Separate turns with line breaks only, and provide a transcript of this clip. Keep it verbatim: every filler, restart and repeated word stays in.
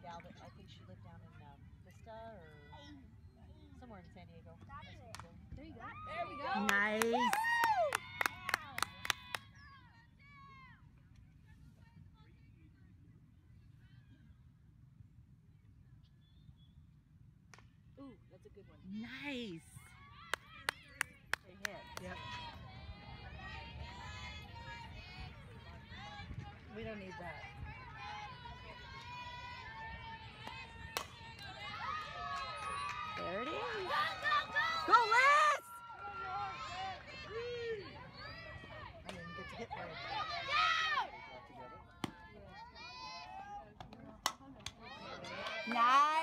gal that I think she lived down in um, Vista or somewhere in San Diego.
There you go. There we go.
Nice.
Ooh, that's a good one.
Nice.
They hit.
Yep. We don't need that. There it is. Go, go, go! Go, Liz!
I didn't get to hit right.
Nice.